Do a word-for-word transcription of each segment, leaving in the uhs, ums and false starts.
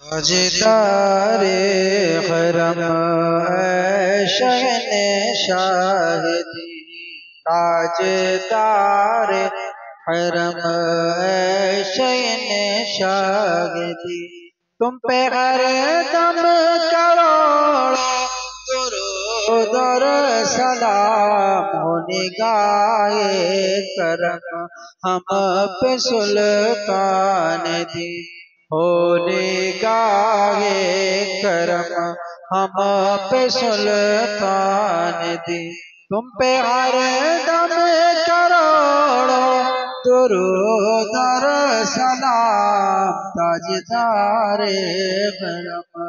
ताजदारे हरम ऐ शहने शाहिदी, ताजदारे हरम ऐ शहने शाहिदी, तुम पे हर दम करोड़ों दुरूद और सलाम हो निगाहे करम हम पे सुल्तान दी, हो निगाहे करम हम पे सुल्तान दी। तुम पे हर दम करोड़ों दुरूद और सलाम, ताजदारे हरम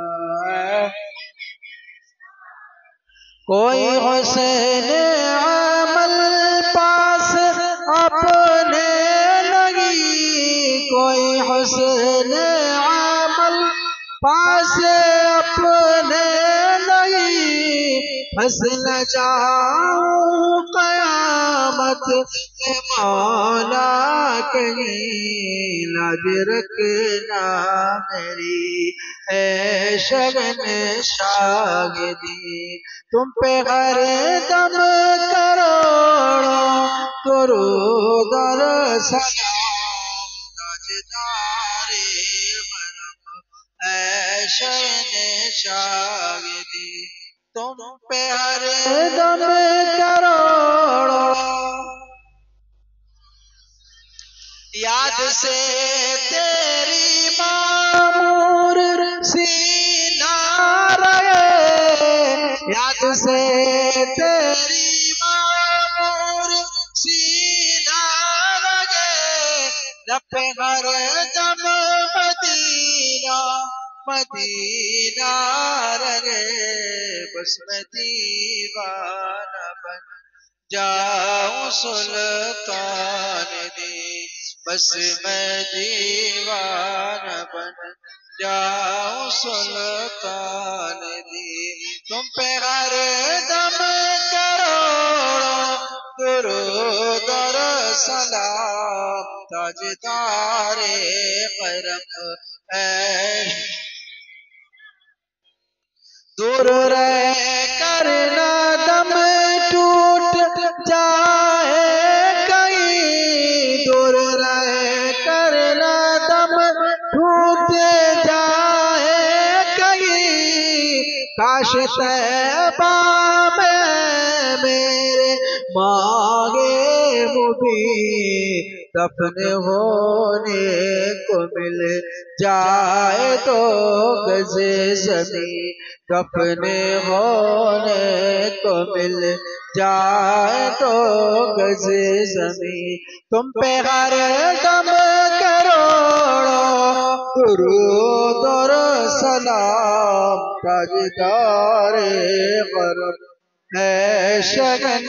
कोई हुस्न अमल पास अपने लगी, कोई हुस्न अमल पास अपने लगी, फंस न जाऊं क़यामत में मौला कहीं, लाज रखना मेरी है शगन शागिदी। तुम पे हर दम करोड़ों दुरूद और सलाम, ताजदारे हरम ऐ शगन शागिदी। तुम पे हर दम करोड़ों याद से तेरी मामूर सीना रहे, याद से तेरी मामूर सीना रहे, लपे हर दम मदीना मदीना रहे, बस मैं दीवाना बन जाऊं सुल्तान दी, बस मैं दीवाना बन जाऊं सुल्तान दी। तुम पे हर दम करोड़ों दुरूद और सलाम, ताजदारे करम ऐ दूर रह कर न दम टूट जाए कहीं, दूर रह कर न दम टूट जाए कहीं, काश तैबा में मेरे मांगे मुबीन दफन होने को मिल जाए तो गज़े ज़मीं, दफन होने को मिल जाए तो गज़े ज़मीं। तुम पे हर दम करोड़ों दुरूद और सलाम, ताजदारे हरम ऐ शगन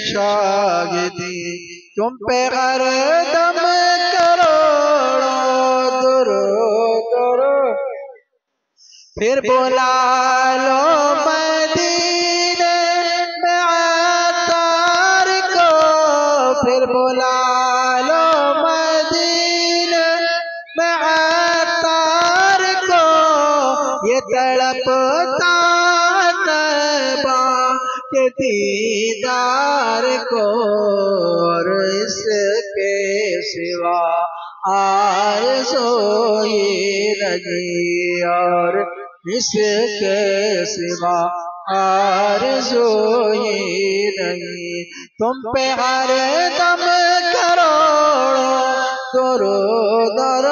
शागिदी। तुम पे हर दम करोड़ों दुरूद और फिर बुला लो मदीने में अतार को, फिर बुला लो मदीने में अतार को, ये तड़पता तैबा के दीदार को, और इसके सिवा आरज़ू ही लगी, और इसके सिवा आरज़ू ही नहीं। तुम पे हर दम करोड़ों दुरूद और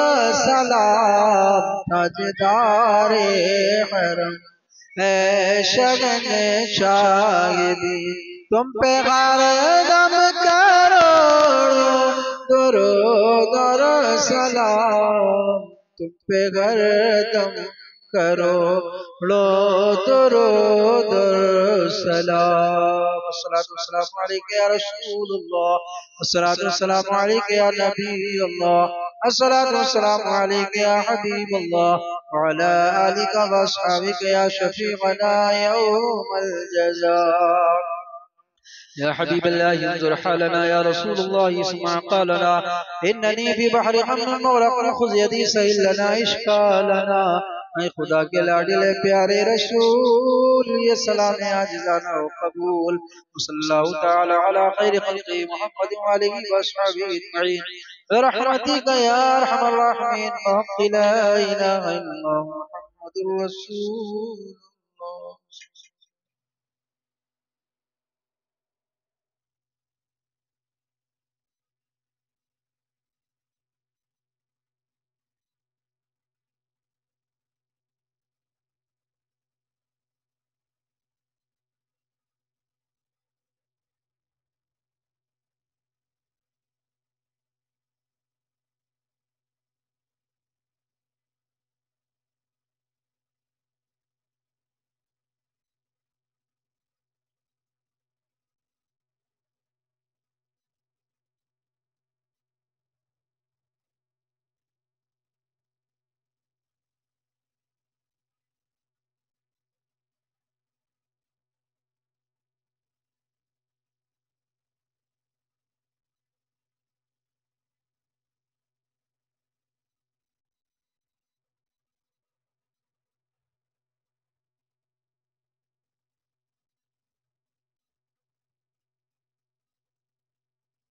सलाम, ताजदारे हरम ऐ शगन शाहिदी। तुम पे हर दम करोड़ों दुरूद और सलाम, तुम पे हर दम करोड़ों दुरूद और सलाम। अस्सलातु वस्सलामु अलैका या रसूलुल्लाह, अस्सलातु वस्सलामु अलैका या नबीयल्लाह, अस्सलातु वस्सलामु अलैका या हबीबल्लाह, व अला आलिका व अस्हाबिका या शफीअना यौमल जज़ा। या हबीब अल्लाह इंजुर हालना या रसूल अल्लाह इस्मा क़ालना इन्ननी फी बहरि अम्न मग़रक़ खुज़ यदी सहिल लना इश्कालना ऐ खुदा के लाडिले प्यारे रसूल ये सलाम आजिज़ाना व कबूल सल्लल्लाहु तआला अला खैर खल्क़ि मुहम्मद व आलिहि व अस्हाबिहि अजमईन बिरहमतिका या अरहमर राहिमीन बिहक़्क़ि ला इलाहा इल्लल्लाह मुहम्मदुर रसूलुल्लाह।